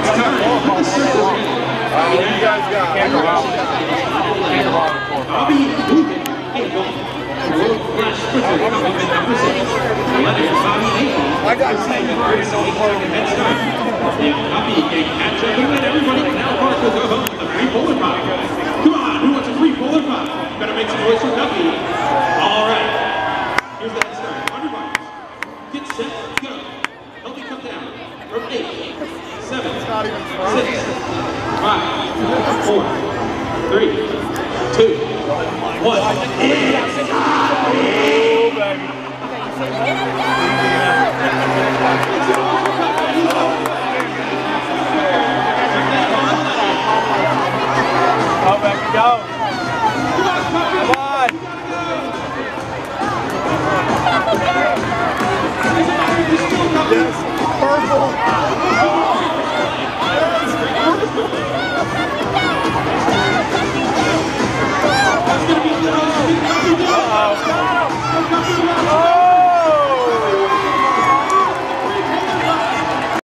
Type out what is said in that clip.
It's time. Put the circles in. You guys got it. Bobby Dugan, World Class Sprinter coming in number 6. 11, Bobby Aiken. I got second, 8-second head start. If Bobby can catch up and everybody now Park will go home with a free polar pop. Come on, who wants a free polar pop? Better make some noise for Duffy. All right. Here's the head start. 100 miles. Get set, go. Help me come down. From 8, 7, 6, 5, 4, 3, 2, 1.